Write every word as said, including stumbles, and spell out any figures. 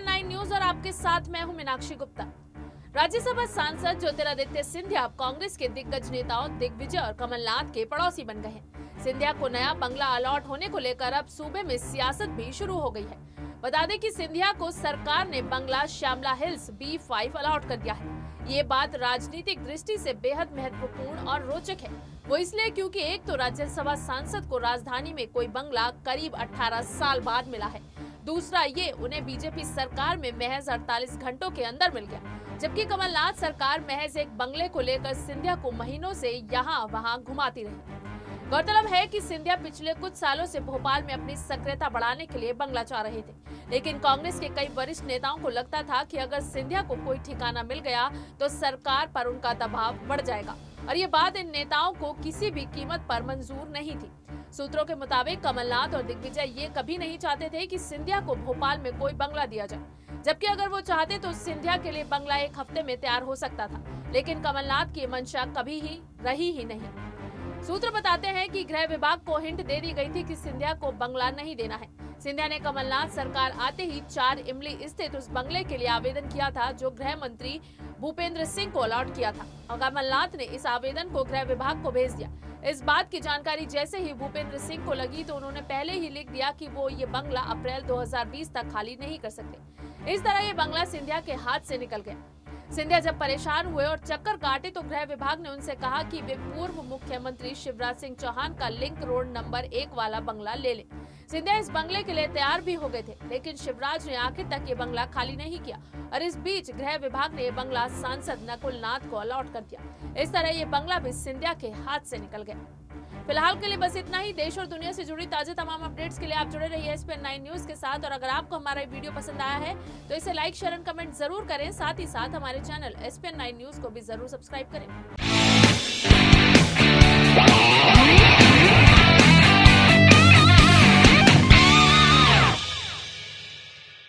ESPN nine news और आपके साथ मैं हूं मीनाक्षी गुप्ता। राज्यसभा सांसद ज्योतिरादित्य सिंधिया कांग्रेस के दिग्गज नेताओं दिग्विजय और कमलनाथ के पड़ोसी बन गए हैं। सिंधिया को नया बंगला अलॉट होने को लेकर अब सूबे में सियासत भी शुरू हो गई है। बता दें कि सिंधिया को सरकार ने बंगला Shyamla hills B five allot कर दिया है। ये बात राजनीतिक दृष्टि से बेहद महत्वपूर्ण और रोचक है। वो इसलिए क्योंकि एक तो राज्यसभा सांसद को राजधानी में कोई बंगला करीब अठारह साल बाद मिला है, दूसरा ये उन्हें बीजेपी सरकार में महज अड़तालीस घंटों के अंदर मिल गया, जबकि कमलनाथ सरकार महज एक बंगले को लेकर सिंधिया को महीनों से यहाँ वहाँ घुमाती रही। गौरतलब है कि सिंधिया पिछले कुछ सालों से भोपाल में अपनी सक्रियता बढ़ाने के लिए बंगला चाह रहे थे, लेकिन कांग्रेस के कई वरिष्ठ नेताओं को लगता था कि अगर सिंधिया को कोई ठिकाना मिल गया तो सरकार पर उनका दबाव बढ़ जाएगा, और ये बात इन नेताओं को किसी भी कीमत पर मंजूर नहीं थी। सूत्रों के मुताबिक कमलनाथ और दिग्विजय ये कभी नहीं चाहते थे कि सिंधिया को भोपाल में कोई बंगला दिया जाए, जबकि अगर वो चाहते तो सिंधिया के लिए बंगला एक हफ्ते में तैयार हो सकता था, लेकिन कमलनाथ की मंशा कभी ही रही ही नहीं। सूत्र बताते हैं कि गृह विभाग को हिंट दे दी गई थी कि सिंधिया को बंगला नहीं देना है। सिंधिया ने कमलनाथ सरकार आते ही चार इमली स्थित उस बंगले के लिए आवेदन किया था जो गृह मंत्री भूपेंद्र सिंह को अलॉट किया था, और कमलनाथ ने इस आवेदन को गृह विभाग को भेज दिया। इस बात की जानकारी जैसे ही भूपेंद्र सिंह को लगी तो उन्होंने पहले ही लिख दिया कि वो ये बंगला अप्रैल दो हज़ार बीस तक खाली नहीं कर सकते। इस तरह ये बंगला सिंधिया के हाथ से निकल गया। सिंधिया जब परेशान हुए और चक्कर काटे तो गृह विभाग ने उनसे कहा कि वे पूर्व मुख्यमंत्री शिवराज सिंह चौहान का लिंक रोड नंबर एक वाला बंगला ले लें। सिंधिया इस बंगले के लिए तैयार भी हो गए थे, लेकिन शिवराज ने आखिर तक ये बंगला खाली नहीं किया, और इस बीच गृह विभाग ने ये बंगला सांसद नकुल नाथ को अलॉट कर दिया। इस तरह ये बंगला भी सिंधिया के हाथ से निकल गया। फिलहाल के लिए बस इतना ही। देश और दुनिया से जुड़ी ताजा तमाम अपडेट्स के लिए आप जुड़े रहिए एसपीएन नाइन न्यूज के साथ, और अगर आपको हमारा वीडियो पसंद आया है तो इसे लाइक शेयर एंड कमेंट जरूर करें। साथ ही साथ हमारे चैनल एसपीएन नाइन न्यूज को भी जरूर सब्सक्राइब करें।